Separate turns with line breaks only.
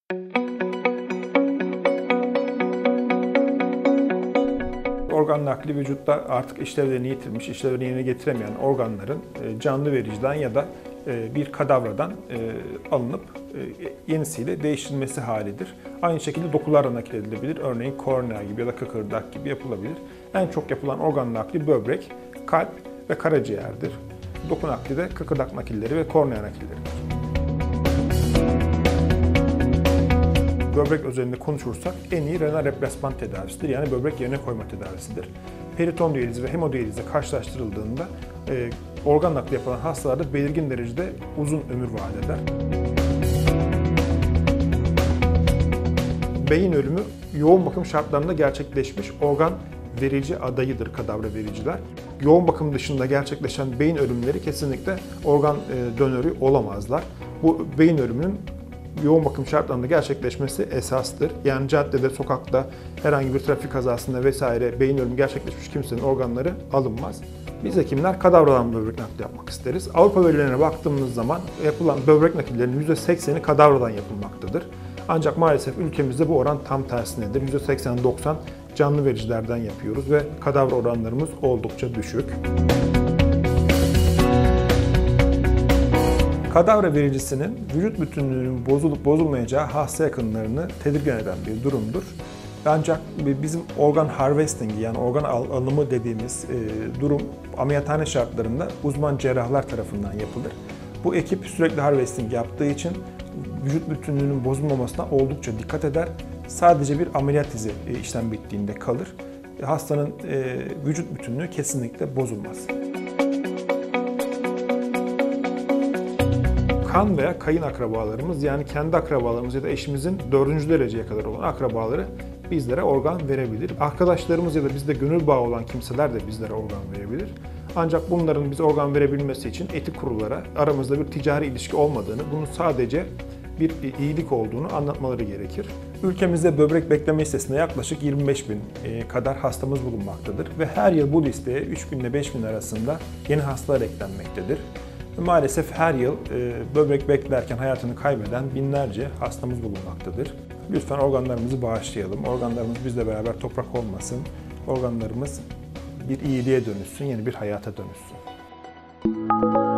Organ nakli vücutta artık işlevlerini yitirmiş, işlevlerini yerine getiremeyen organların canlı vericiden ya da bir kadavradan alınıp yenisiyle değiştirilmesi halidir. Aynı şekilde dokularla nakil edilebilir. Örneğin kornea gibi ya da kıkırdak gibi yapılabilir. En çok yapılan organ nakli böbrek, kalp ve karaciğerdir. Doku nakli de kıkırdak nakilleri ve kornea nakilleridir. Böbrek özelinde konuşursak en iyi renal replasman tedavisidir. Yani böbrek yerine koyma tedavisidir. Periton diyalizi ve hemodiyalizle karşılaştırıldığında organ nakli yapılan hastalarda belirgin derecede uzun ömür vaat eder. Beyin ölümü yoğun bakım şartlarında gerçekleşmiş organ verici adayıdır kadavra vericiler. Yoğun bakım dışında gerçekleşen beyin ölümleri kesinlikle organ donörü olamazlar. Bu beyin ölümünün yoğun bakım şartlarında gerçekleşmesi esastır. Yani caddede, sokakta, herhangi bir trafik kazasında vesaire beyin ölümü gerçekleşmiş kimsenin organları alınmaz. Biz hekimler kadavradan böbrek nakli yapmak isteriz. Avrupa verilerine baktığımız zaman yapılan böbrek nakillerinin %80'i kadavradan yapılmaktadır. Ancak maalesef ülkemizde bu oran tam tersinedir. %80-90 canlı vericilerden yapıyoruz ve kadavra oranlarımız oldukça düşük. Kadavra vericisinin vücut bütünlüğünün bozulup bozulmayacağı hasta yakınlarını tedirgin eden bir durumdur. Ancak bizim organ harvesting yani organ alımı dediğimiz durum ameliyathane şartlarında uzman cerrahlar tarafından yapılır. Bu ekip sürekli harvesting yaptığı için vücut bütünlüğünün bozulmamasına oldukça dikkat eder. Sadece bir ameliyat izi işlem bittiğinde kalır. Hastanın vücut bütünlüğü kesinlikle bozulmaz. Kan veya kayın akrabalarımız yani kendi akrabalarımız ya da eşimizin 4. dereceye kadar olan akrabaları bizlere organ verebilir. Arkadaşlarımız ya da bizde gönül bağı olan kimseler de bizlere organ verebilir. Ancak bunların bize organ verebilmesi için etik kurullara aramızda bir ticari ilişki olmadığını, bunun sadece bir iyilik olduğunu anlatmaları gerekir. Ülkemizde böbrek bekleme listesinde yaklaşık 25 bin kadar hastamız bulunmaktadır ve her yıl bu listeye 3 bin ile 5 bin arasında yeni hastalar eklenmektedir. Maalesef her yıl böbrek beklerken hayatını kaybeden binlerce hastamız bulunmaktadır. Lütfen organlarımızı bağışlayalım. Organlarımız bizle beraber toprak olmasın. Organlarımız bir iyiliğe dönüşsün, yeni bir hayata dönüşsün.